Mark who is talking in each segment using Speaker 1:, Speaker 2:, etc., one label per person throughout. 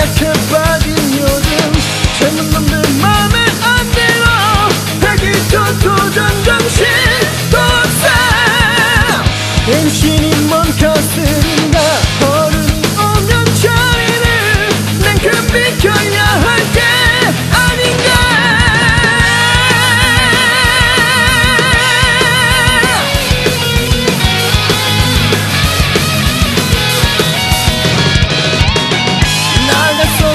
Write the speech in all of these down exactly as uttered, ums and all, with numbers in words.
Speaker 1: 약체 빠진 요즘 젊은 놈들 맘에 안 들어 회기초토전 정신 독사 당신이 뭔 것들인가 어른이 오면 저희를 냉큼 비켜야 할 게 아닌가 나가서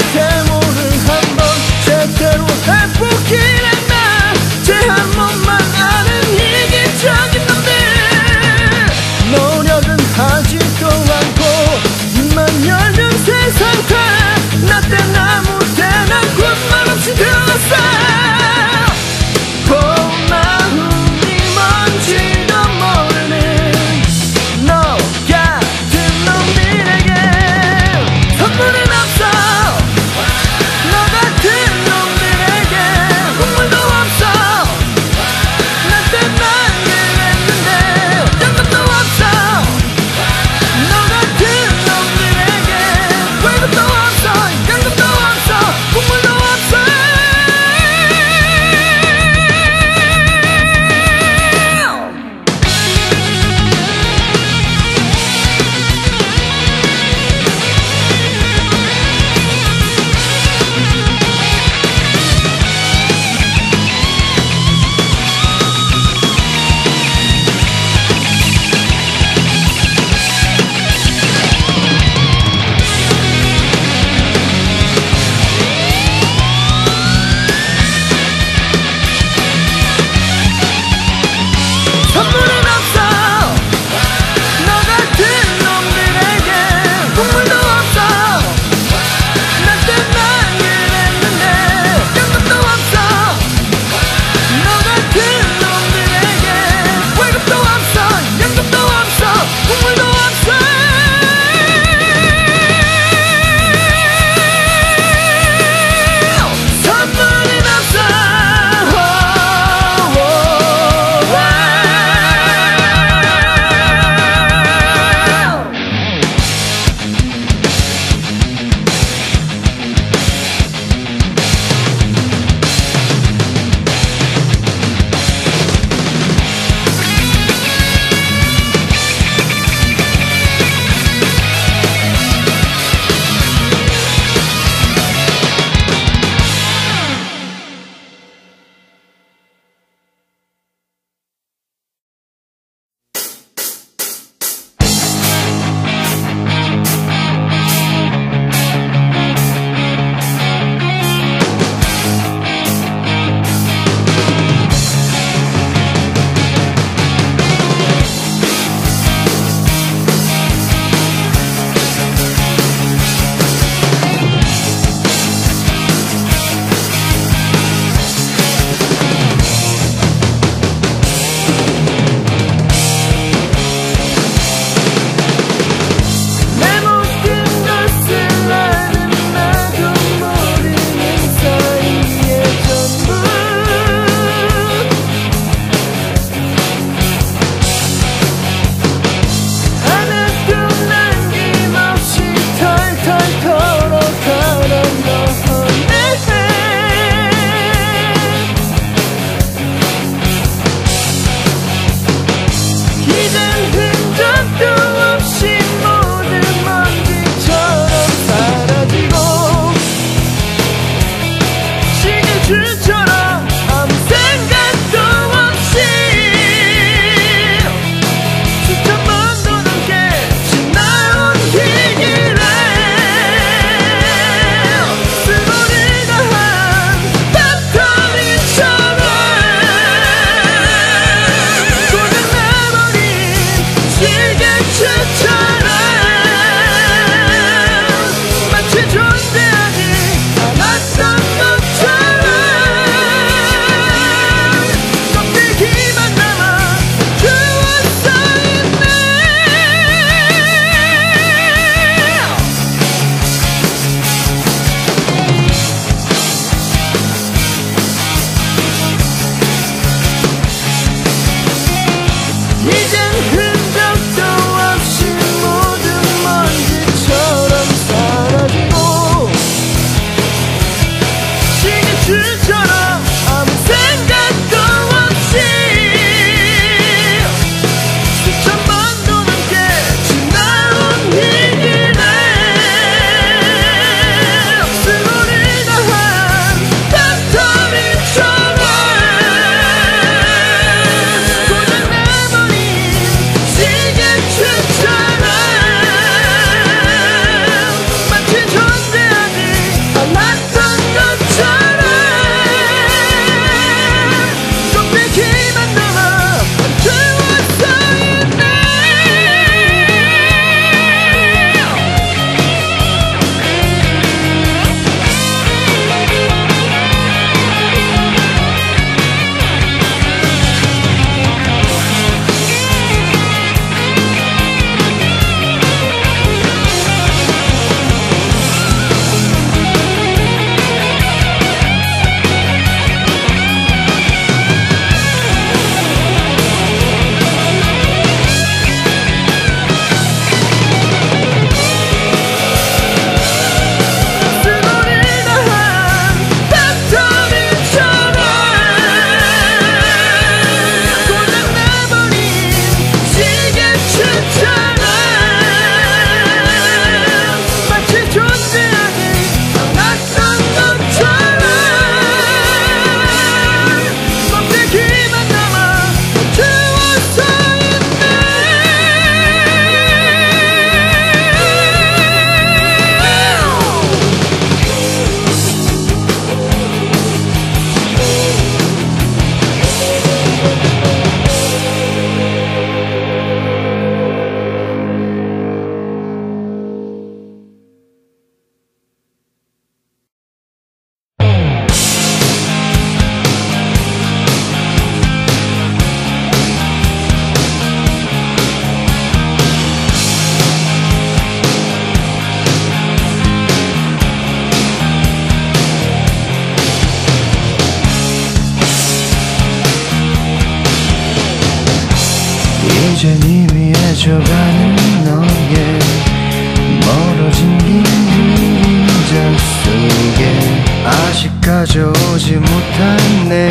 Speaker 1: 스쳐가는 너의 멀어진 긴 그림자 속에 아직 가져오지 못한 내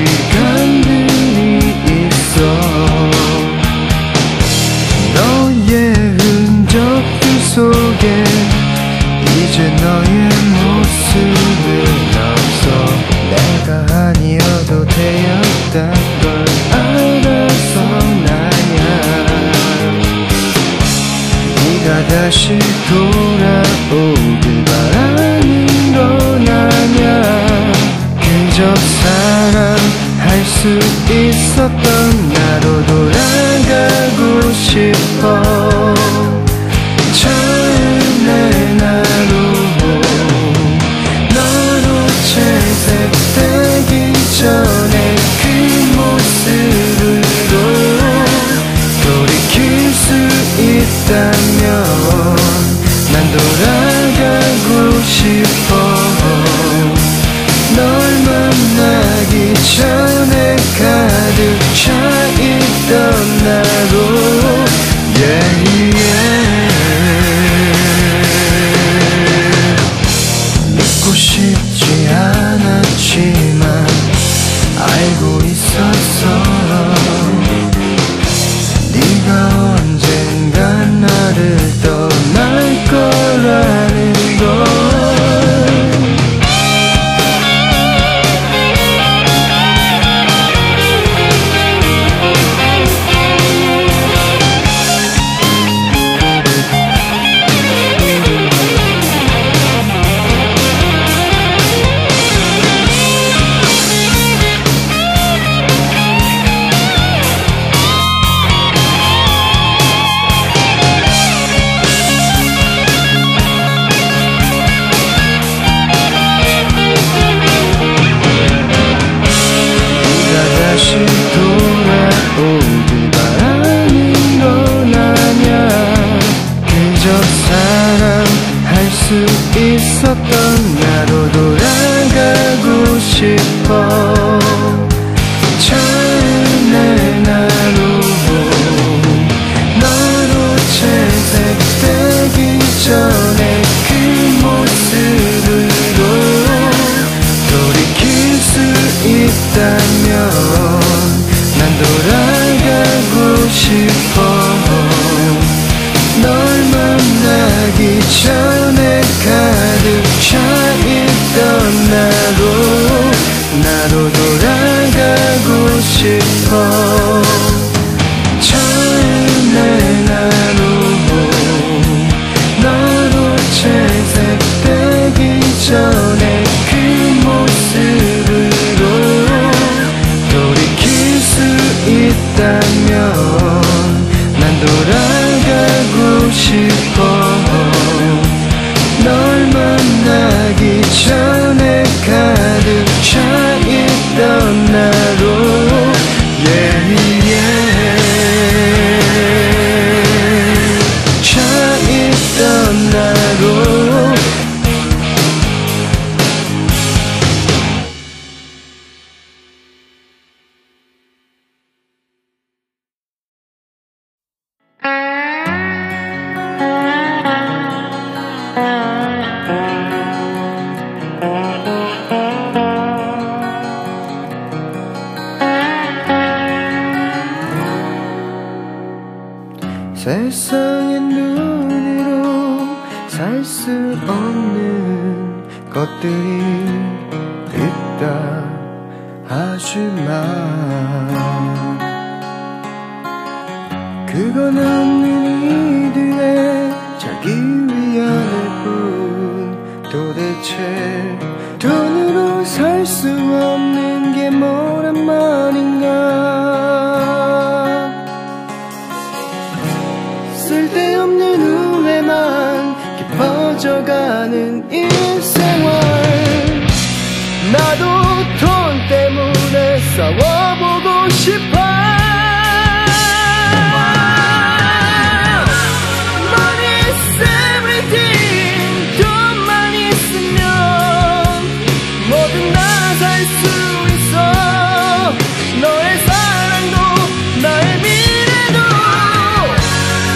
Speaker 1: 시간들이 있어. 너의 흔적들 속에 이제 너의 모습은 없어. 내가 아니어도 되었단 걸 알아서 나야 네가 다시 돌아오길 바라는 건 아냐. 그저 사랑할 수 있었던 나로 돌아가고 싶어. 처음의 나로 너로 채색되기 전에 그 모습으로 돌이킬 수 있다면 난 돌아가고 싶어. 널 만나기 전에 가득 차있던 나로 yeah, yeah. 믿고 싶지 않았지만 알고 있었어. 네가 언젠간 나를 떠날 거라는 걸. 다시 돌아오길 바라는 건 아냐. 그저 사랑할 수 있었던 나로 돌아가고 싶어. 처음의 나로 너로 채색되기 전에 그 모습으로 돌이킬 수 있다면 난 돌아가고 싶어. 널 만나기 전에 가득 차있던 나로 나로 돌아가고 싶어. 처음의 나로 너로 채색되기 전에 그 모습으로 돌이킬 수 있다면 난 돌아가고 싶어. 널 만나기 전에 가득 차있던 나로 yeah, yeah. 차있던 나로 세상의 눈으로 살 수 없는 것들이 있다 하지만 그건 없는 이들의 자기 위안일 뿐. 도대체 돈으로 살 수 없는 게 뭐란 말인가. 쓸데없는 후회만 깊어져가는 일생활. 나도 돈 때문에 싸워보고 싶어. Money's everything. 돈만 있으면 뭐든 다 살 수 있어. 너의 사랑도 나의 미래도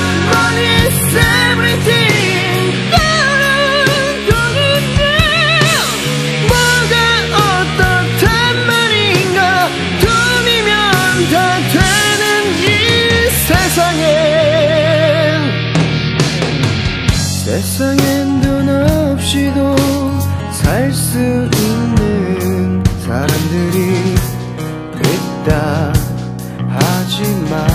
Speaker 1: 세상엔 돈 없이도 살 수 있는 사람들이 있다 하지만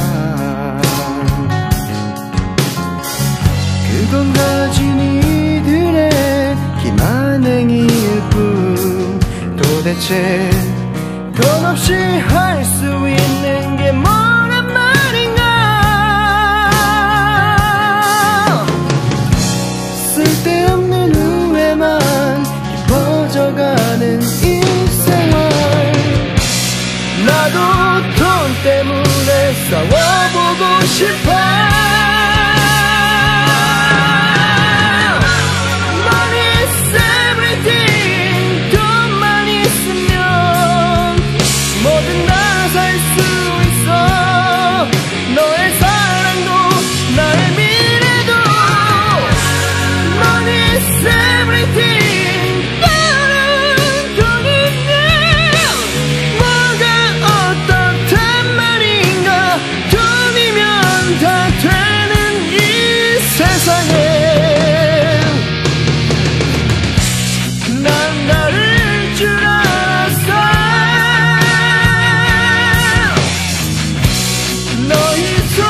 Speaker 1: 그건 가진 이들의 기만행위일 뿐. 도대체 돈 없이 할 수 있는 게 뭐란 말인가. 쓸데없는 후회만 깊어져가는 이 생활. 나도 돈 때문에 싸워보고 싶어. Money's everything. 돈만 있으면 뭐든 다 살 수 있어. 너의 사랑도 나의 미래도. Money's everything. 나는 돈이면 뭐가 어떻단 말인가. 돈이면 다 되는 이 세상에 난 다를 줄 알았어. 너희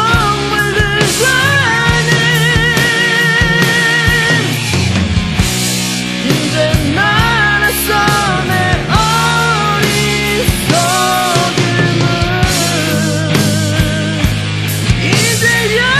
Speaker 1: 선물들과는 이제 말았어. 내 어리석음은 이제야.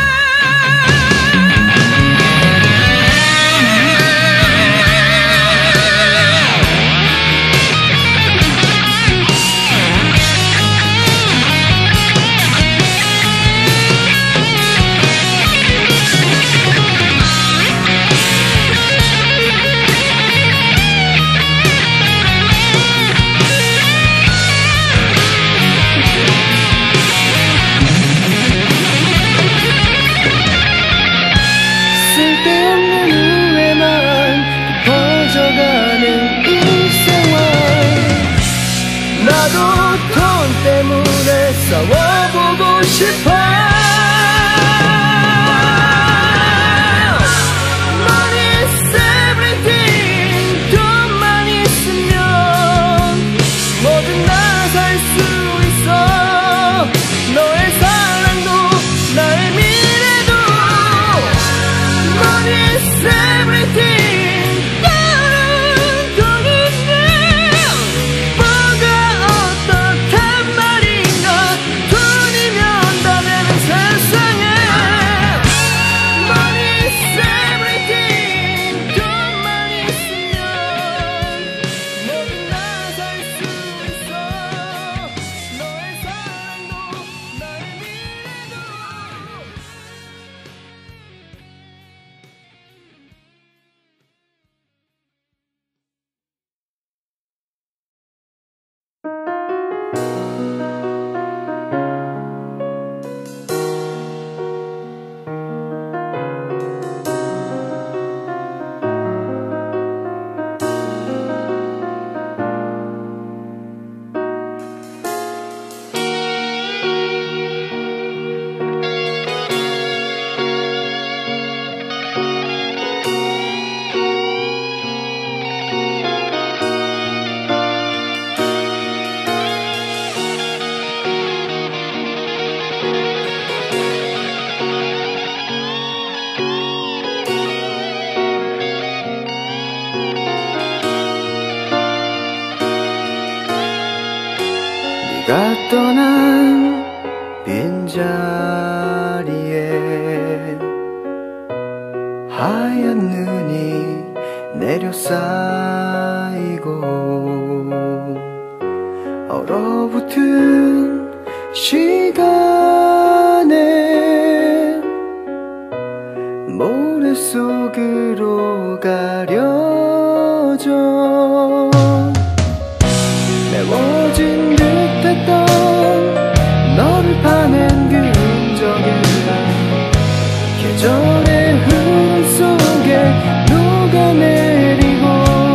Speaker 1: 쓸데없는 후회만 깊어져가는 이 생활. 나도 돈 때문에 싸워보고 싶어. Money's everything. 돈만 있으면 뭐든 다 살 수 있어. 너의 사랑도 나의 미래도. Money's everything. 나는 돈이면 뭐가 어떻단 말인가. 돈이면 다 되는 세상에. Money's everything. 돈만 있으면 뭐든 다 살 수 있어. 너의 사랑도 나의 미래도. 네가 떠난 빈자리에 하얀 눈이 내려 쌓이고 얼어붙은 시간에 모래 속으로 가려져 메워진 듯했던 너를 파낸 그흔적에 계절의 흐름 속에 녹아내리고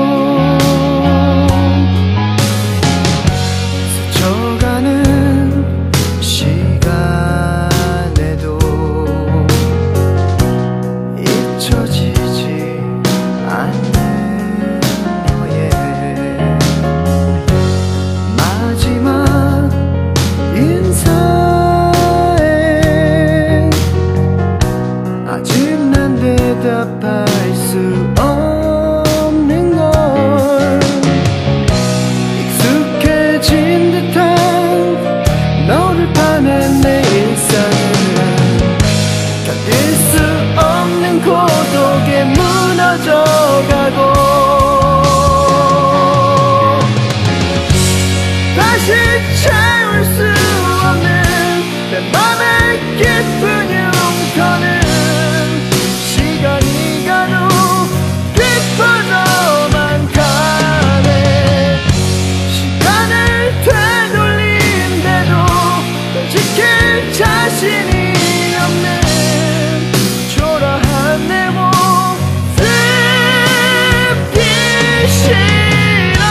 Speaker 1: 스쳐가는 시간에도 잊혀지 대답할 수 없는 걸 익숙해진 듯한 너를 파는 내 일상은 견딜 수 없는 고독에 무너져가고 다시 채울 수 없는 내 맘의 깊은 흉터는 시간이 가도 깊어져만 가네. 시간을 되돌린데도 널 지킬 자신이 없는 초라한 내 모습 잊기 싫어.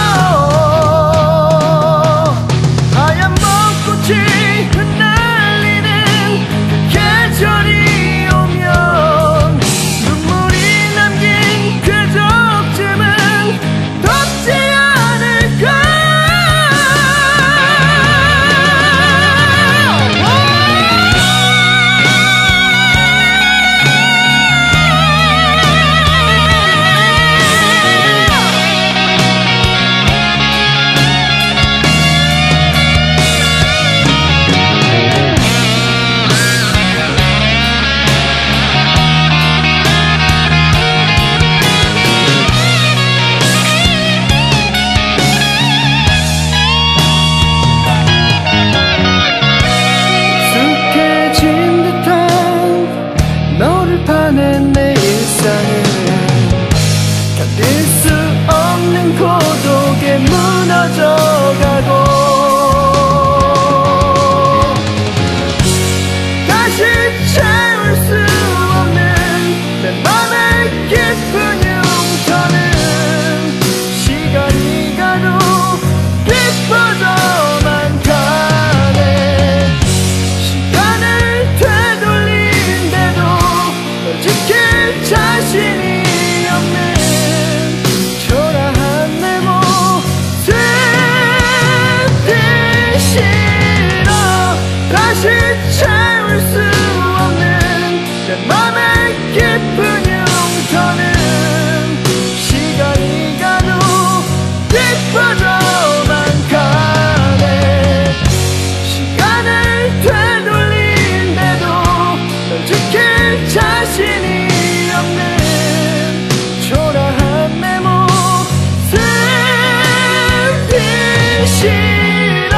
Speaker 1: 하얀 벚꽃이 흩날리는 그 계절이 오면 눈물이 남긴 그 적쯤은 덥지 않을까. 익숙해진 듯한 너를 파는 내 일상은 견딜 수 없는 고독에 무너져가고 다시 채울 수 없는 내 맘의 깊은 흉터는 시간이 가도 깊어져만 가네. 시간을 되돌린데도 널 지킬 자신이 없는 초라한 내 모습 잊기 싫어. 다시 채울 수 없는 내 맘의 깊은 흉터는 시간이 가도 깊어져만 가네. 시간을 되돌린데도 널 지킬 자신이 없는 초라한 내 모습 잊기 싫어.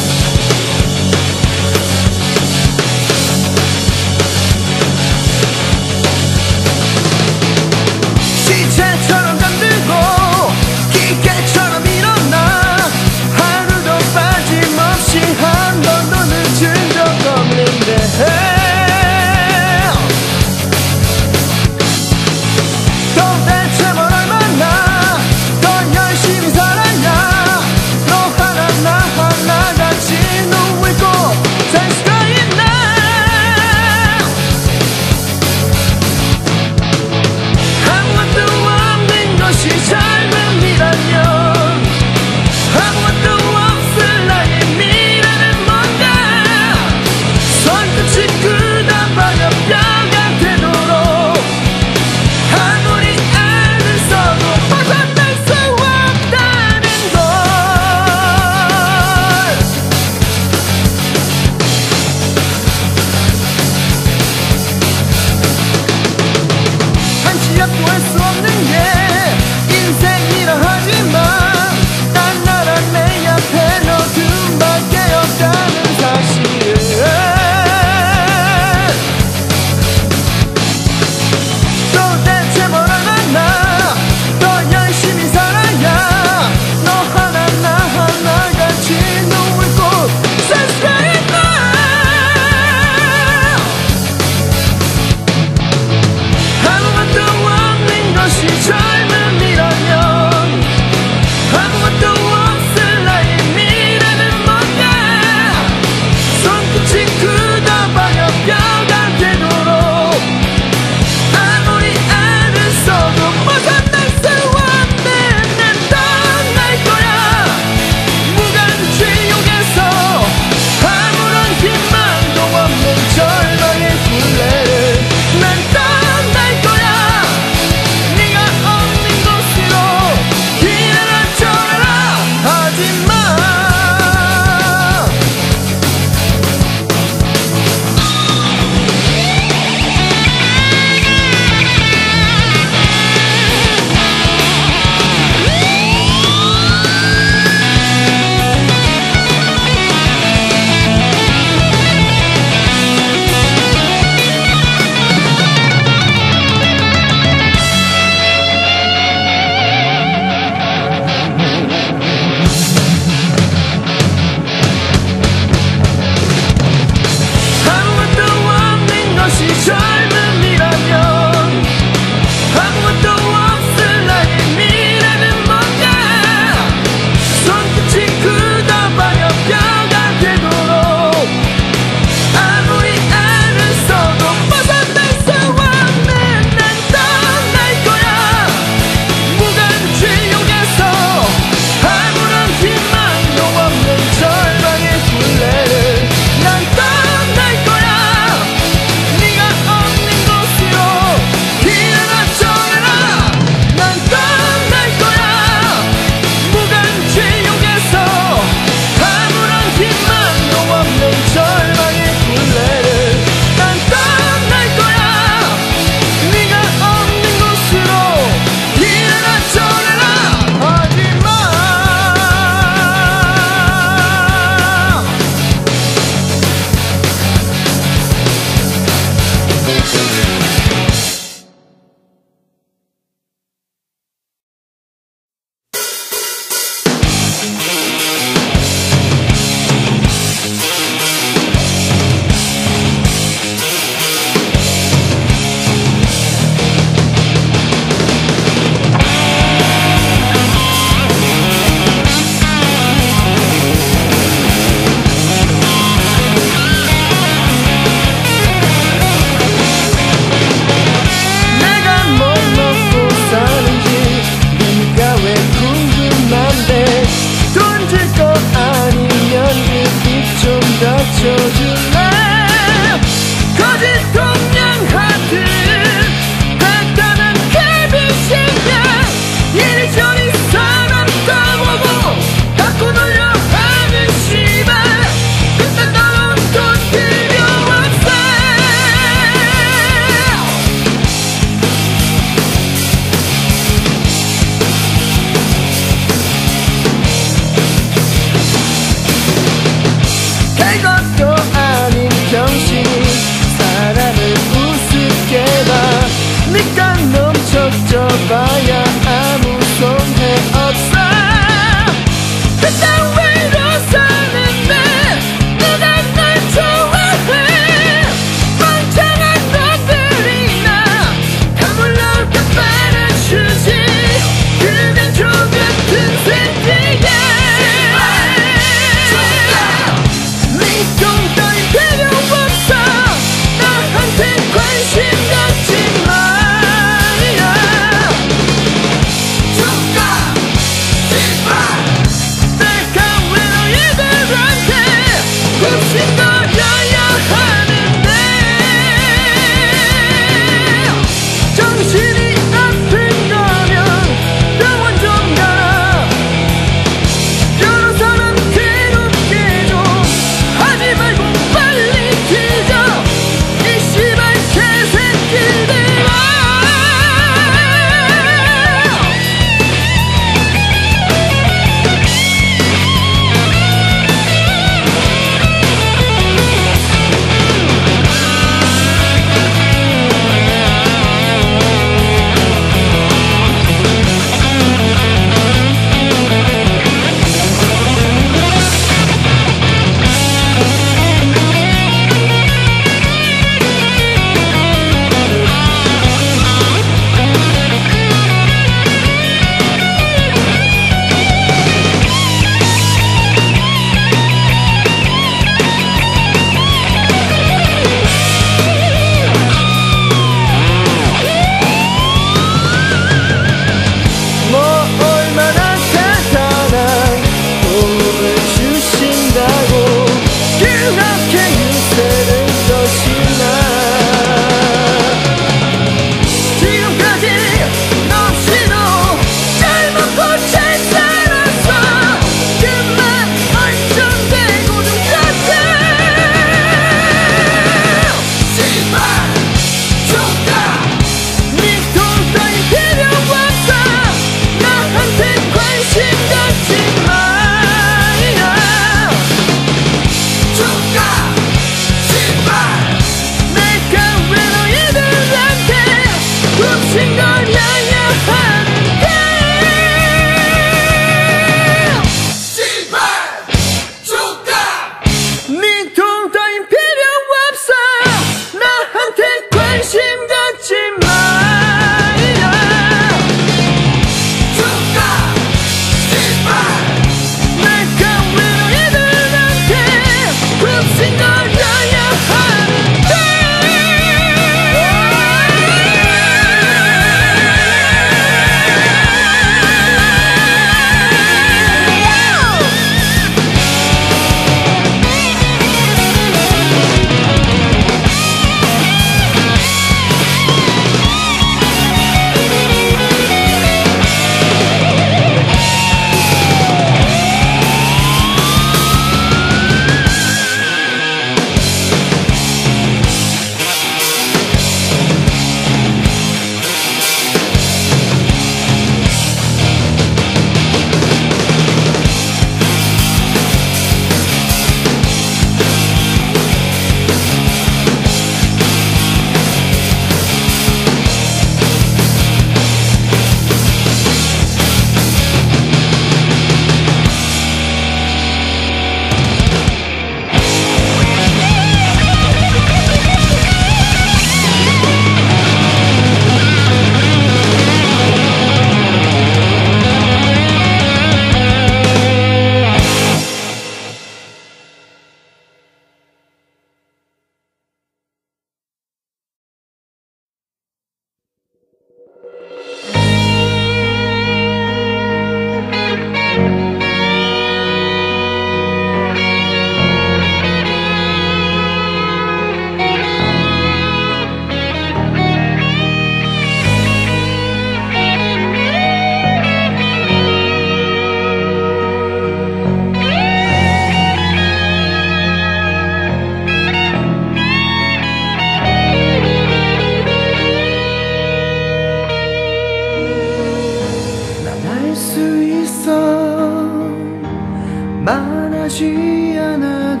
Speaker 1: 말하지 않아도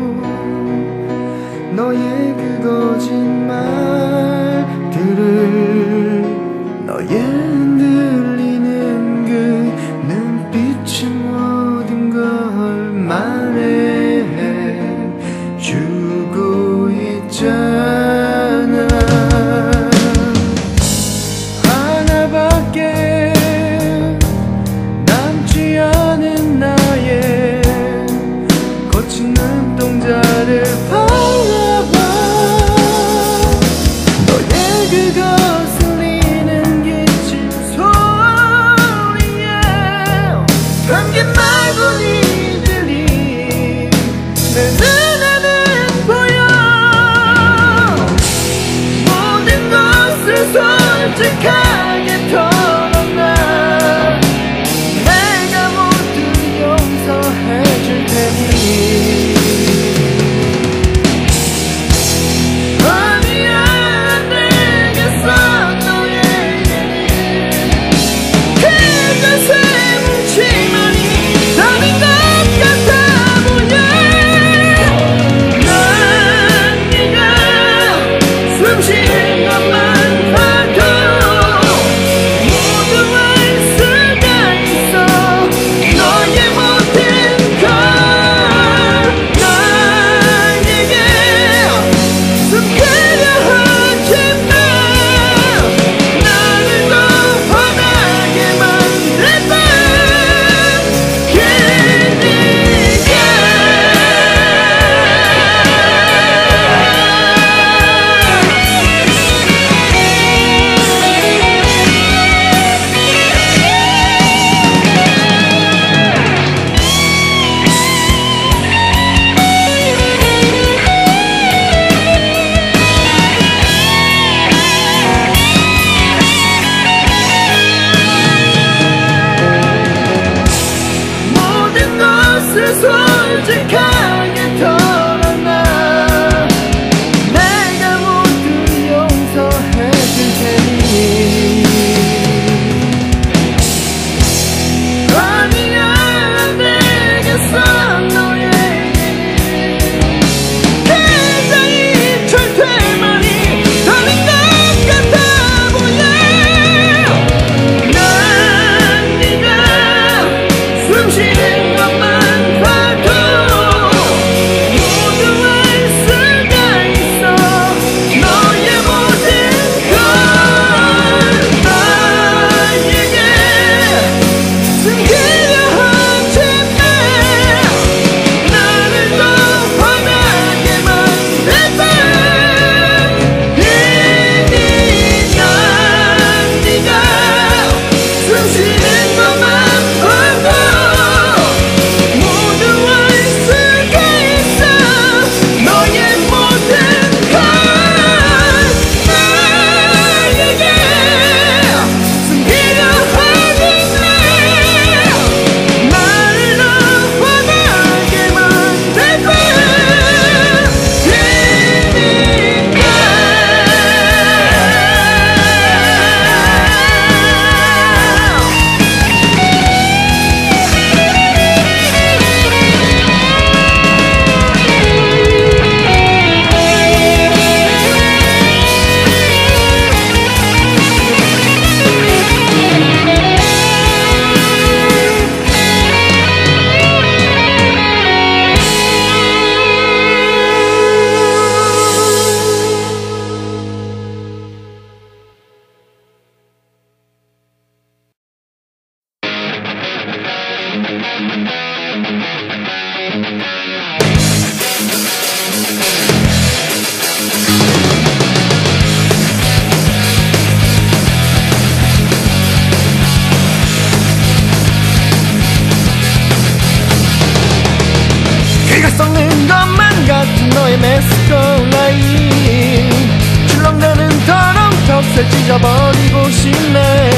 Speaker 1: 너의 그 거짓말들을 너의 흔들리는 그 눈빛은 모든 걸 말해주고 있잖아. 하나밖에 남지 않은 나의 거친 눈동자를 바라봐. 너의 그 거슬리는 기침 소리에 감긴 말고니들이 내 눈에는 보여. 모든 것을 솔직하게 털어놔. 내가 모두 용서해줄 테니. 아니야, 안 되겠어. 너에게는 그것의 뭉치만이 다른 것 같아 보여. 난 네가 숨 쉬는 것만 봐도 모두 알 수가 있어. 너의 모든 걸 나에게 숨기려 하지 마. 나를 더 화나게 만들다. 모든 것을 솔직하게 털어놔. 내가 모두 용서해줄 테니. 아니야, 안 되겠어. 너에게는 굉장히 절대만이 다른 것 같아 보여. 난 네가 숨 쉬는 것만 봐도 모두 알 수가 있어. 너의 모든 걸 나에게 숨기려 하지 마. 나를 더 화나게 만들다. 이미 난 네가 숨 쉬는 것만 봐도 모두 알 수가 있어. 너의 모든 걸 나에게 숨기려 하지 마. 나를 더 화나게 만들다. 귀가 썩는 것만 같은 너의 메스코 라인. 출렁대는 더러운 턱살 찢어버리고 싶네.